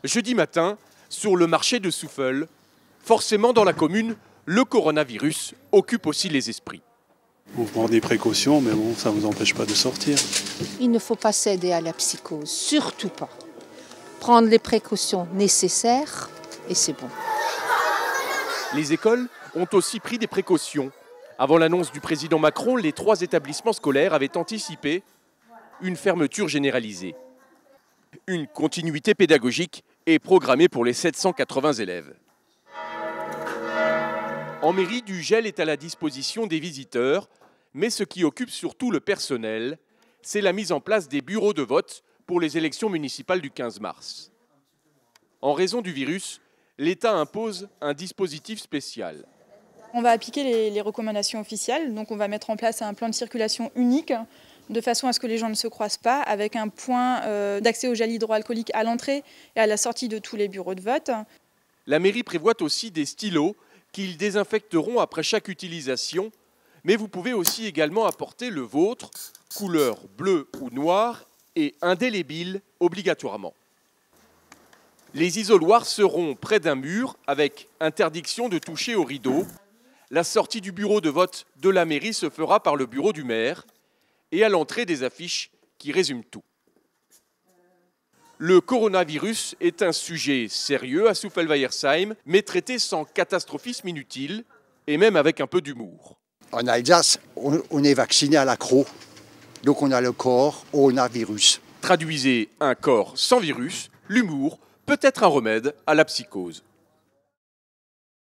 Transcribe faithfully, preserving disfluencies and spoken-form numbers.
Jeudi matin, sur le marché de Souffel, forcément dans la commune, le coronavirus occupe aussi les esprits. On prend des précautions, mais bon, ça ne vous empêche pas de sortir. Il ne faut pas céder à la psychose, surtout pas. Prendre les précautions nécessaires et c'est bon. Les écoles ont aussi pris des précautions. Avant l'annonce du président Macron, les trois établissements scolaires avaient anticipé une fermeture généralisée. Une continuité pédagogique est programmée pour les sept cent quatre-vingts élèves. En mairie, du gel est à la disposition des visiteurs, mais ce qui occupe surtout le personnel, c'est la mise en place des bureaux de vote pour les élections municipales du quinze mars. En raison du virus, l'État impose un dispositif spécial. On va appliquer les, les recommandations officielles, donc on va mettre en place un plan de circulation unique, de façon à ce que les gens ne se croisent pas, avec un point euh, d'accès au gel hydroalcoolique à l'entrée et à la sortie de tous les bureaux de vote. La mairie prévoit aussi des stylos qu'ils désinfecteront après chaque utilisation, mais vous pouvez aussi également apporter le vôtre, couleur bleue ou noire, et indélébile obligatoirement. Les isoloirs seront près d'un mur avec interdiction de toucher au rideau. La sortie du bureau de vote de la mairie se fera par le bureau du maire et à l'entrée des affiches qui résument tout. Le coronavirus est un sujet sérieux à Souffel-Weiersheim, mais traité sans catastrophisme inutile et même avec un peu d'humour. En Alsace, on, on est vacciné à l'accro, donc on a le corps coronavirus. Traduisez un corps sans virus, l'humour peut être un remède à la psychose.